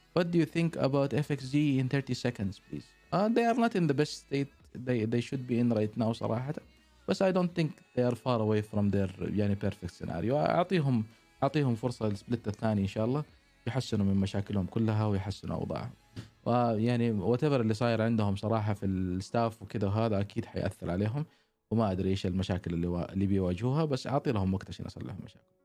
What do you think about FXG in 30 seconds, please? They are not in the best state they should be in right now صراحة. بس I don't think they are far away from their يعني perfect scenario. أعطيهم فرصة السبليت الثاني إن شاء الله يحسنوا من مشاكلهم كلها ويحسنوا أوضاعهم. ويعني whatever اللي صاير عندهم صراحة في الستاف وكذا وهذا أكيد حيأثر عليهم، وما أدري إيش المشاكل اللي بيواجهوها، بس أعطي لهم وقت عشان أصلح المشاكل.